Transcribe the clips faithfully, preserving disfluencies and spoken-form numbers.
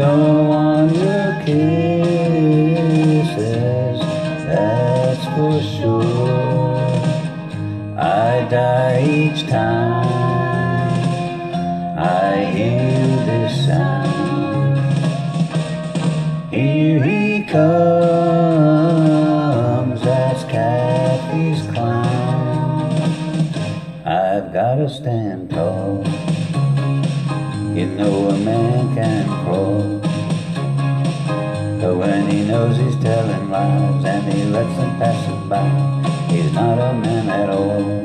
Don't want your kisses, that's for sure. I die each time I hear this sound. Here he comes, that's Cathy's clown. I've gotta stand tall, you know a man can crawl. But when he knows he's telling lies and he lets them pass him by, he's not a man at all.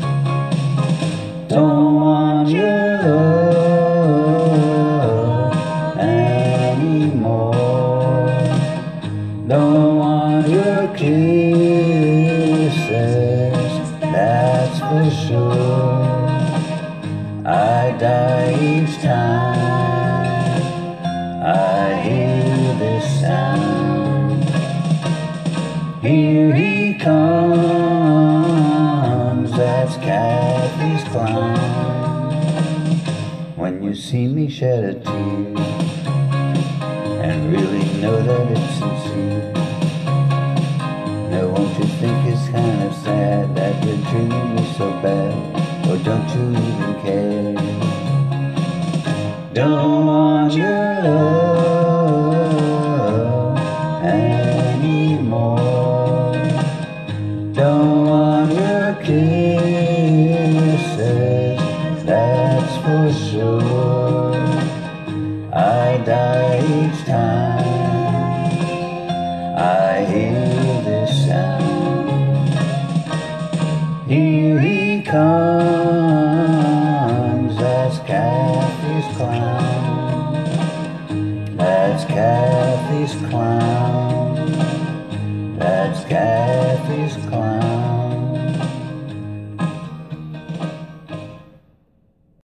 Don't want your love anymore. Don't want your kisses, that's for sure. I die each time I hear this sound. Here he comes, that's Cathy's clown. When you see me shed a tear and really know that it's sincere, now won't you think it's kind of sad that you're treating me so bad? Or don't you even care? Don't want your love anymore. Don't want your kisses, that's for sure. I die each time I hear this sound. Here he comes, that's Cathy's clown. That's Cathy's clown. That's Cathy's clown.